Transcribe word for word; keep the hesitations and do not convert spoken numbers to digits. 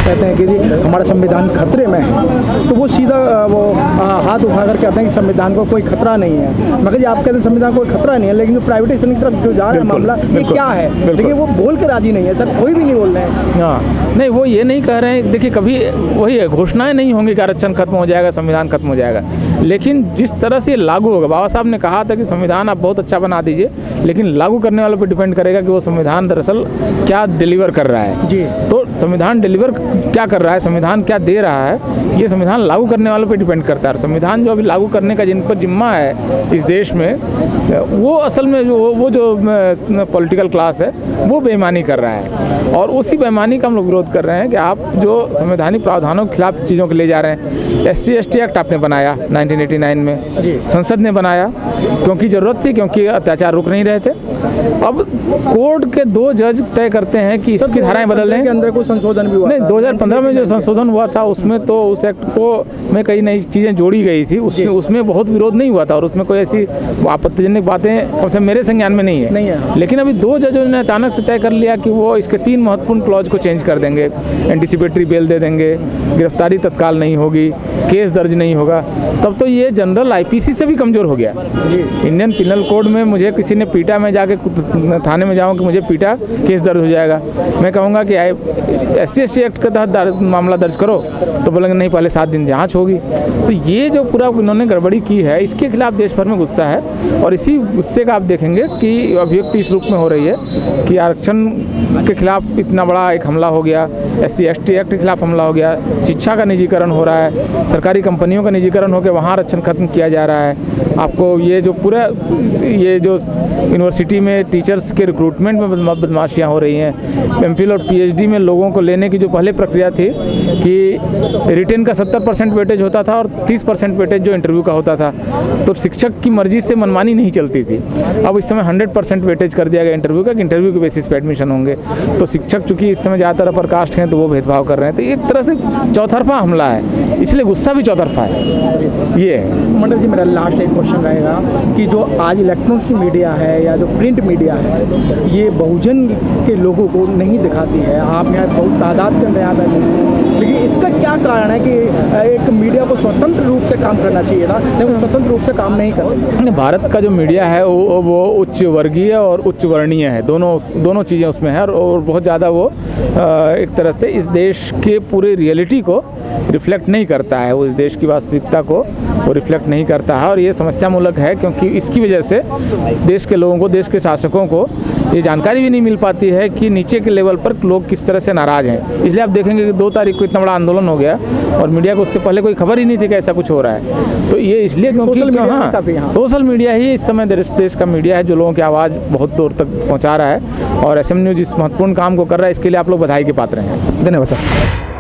कहते हैं कि जी हमारा संविधान खतरे में है, तो वो सीधा वो हाथ उठा कर कहते हैं कि संविधान को कोई खतरा नहीं है। मगर जी आप कहते हैं संविधान को कोई खतरा नहीं है, लेकिन जो प्राइवेटाइजेशन की तरफ जो जा रहा है मामला, ये क्या है? देखिए वो बोल के राजी नहीं है सर, कोई भी नहीं बोल रहे हैं। हाँ नहीं, वो ये नहीं कह रहे हैं। देखिए कभी वही है, घोषणाएं नहीं होंगी कि आरक्षण खत्म हो जाएगा, संविधान खत्म हो जाएगा, लेकिन जिस तरह से लागू होगा, बाबा साहब ने कहा था कि संविधान आप बहुत अच्छा बना दीजिए, लेकिन लागू करने वालों पर डिपेंड करेगा कि वो संविधान दरअसल क्या डिलीवर कर रहा है जी। तो संविधान डिलीवर क्या कर रहा है, संविधान क्या दे रहा है, ये संविधान लागू करने वालों पर डिपेंड करता है। संविधान जो अभी लागू करने का जिन पर जिम्मा है इस देश में, वो असल में जो वो जो पॉलिटिकल क्लास है वो बेईमानी कर रहा है, और उसी बेईमानी का हम लोग विरोध कर रहे हैं कि आप जो संवैधानिक प्रावधानों के खिलाफ चीज़ों को ले जा रहे हैं। S C S T act आपने बनाया नाइनटीन एटी नाइन में, संसद ने बनाया क्योंकि ज़रूरत थी, क्योंकि अत्याचार रुक नहीं रहे थे। अब कोर्ट के दो जज तय करते हैं कि इसकी धाराएं बदल दें। अंदर कोई संशोधन भी हुआ नहीं, दो हज़ार पंद्रह में जो संशोधन हुआ था उसमें तो उस एक्ट को में कई नई चीज़ें जोड़ी गई थी, उसमें उसमें बहुत विरोध नहीं हुआ था, और उसमें कोई ऐसी आपत्तिजनक बातें कम से मेरे संज्ञान में नहीं है, नहीं है। लेकिन अभी दो जजों ने अचानक से तय कर लिया कि वो इसके तीन महत्वपूर्ण क्लॉज को चेंज कर देंगे। एंटीसिपेटरी बेल दे देंगे, गिरफ्तारी तत्काल नहीं होगी, केस दर्ज नहीं होगा। तब तो ये जनरल आई पी सी से भी कमज़ोर हो गया। इंडियन पिनल कोड में मुझे किसी ने पीटा, मैं जाके थाने में जाऊँ कि मुझे पीटा, केस दर्ज हो जाएगा। मैं कहूँगा कि S C S T act के तहत मामला दर्ज करो, तो बोलेंगे नहीं पहले सात दिन जाँच होगी। तो ये जो पूरा इन्होंने गड़बड़ी की है, इसके खिलाफ देश भर में गुस्सा है, और इसी गुस्से का आप देखेंगे कि अभिव्यक्ति इस रूप में हो रही है कि आरक्षण के खिलाफ इतना बड़ा एक हमला हो गया, S C S T act के खिलाफ हमला हो गया, शिक्षा का निजीकरण हो रहा है, सरकारी कंपनियों का निजीकरण होकर वहाँ आरक्षण खत्म किया जा रहा है। आपको ये जो पूरा ये जो यूनिवर्सिटी में टीचर्स के रिक्रूटमेंट में बदमाशियाँ हो रही हैं, एम फिल और पी एच डी में लोगों को लेने की जो पहले प्रक्रिया थी कि रिटेन का सत्तर परसेंट वेटेज होता था और तीस परसेंट वेटेज जो इंटरव्यू का होता था, तो शिक्षक की मर्जी से मनमानी नहीं चलती थी। अब इस समय हंड्रेड परसेंट वेटेज कर दिया गया इंटरव्यू का, कि इंटरव्यू के बेसिस पे एडमिशन होंगे। तो शिक्षक चूंकि इस समय ज़्यादातर अपर कास्ट हैं तो वो भेदभाव कर रहे हैं। तो एक तरह से चौतरफा हमला है, इसलिए गुस्सा भी चौतरफा है। ये है मंडल जी, मेरा लास्ट एक क्वेश्चन रहेगा कि जो आज इलेक्ट्रॉनिक मीडिया है या जो प्रिंट मीडिया है, ये बहुजन के लोगों को नहीं दिखाती है। आप यहाँ बहुत तादाद के अंदर यहाँ बैठे, लेकिन इसका क्या कारण है कि एक मीडिया को स्वतंत्र रूप से काम करना चाहिए था, लेकिन स्वतंत्र रूप से काम नहीं करते? भारत का जो मीडिया है वो वो उच्च वर्गीय और उच्च वर्णीय है, दोनों दोनों चीज़ें उसमें है, और बहुत ज़्यादा वो एक तरह से इस देश के पूरे रियलिटी को रिफ्लेक्ट नहीं करता है, वो इस देश की वास्तविकता को वो रिफ्लेक्ट नहीं करता है। और ये समस्यामूलक है, क्योंकि इसकी वजह से देश के लोगों को, देश के शासकों को ये जानकारी भी नहीं मिल पाती है कि नीचे के लेवल पर लोग किस तरह से नाराज़ हैं। इसलिए आप देखेंगे कि दो तारीख को इतना बड़ा आंदोलन हो गया और मीडिया को उससे पहले कोई खबर ही नहीं थी कि ऐसा कुछ हो रहा है। तो ये इसलिए क्योंकि हाँ, सोशल मीडिया ही इस समय देश का मीडिया है जो लोगों की आवाज़ बहुत दूर तक पहुँचा रहा है, और एस एम न्यूज़ इस महत्वपूर्ण काम को कर रहा है। इसके लिए आप लोग बधाई के पात्र हैं। धन्यवाद सर।